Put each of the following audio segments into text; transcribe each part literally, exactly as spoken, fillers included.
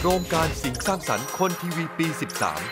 รมการสิ่งสร้างสรรค์คนทีวีปีสิบสาม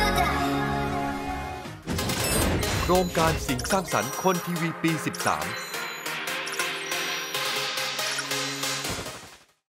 โครงการสิ่งสร้างสรรค์คนทีวีปีสิบสาม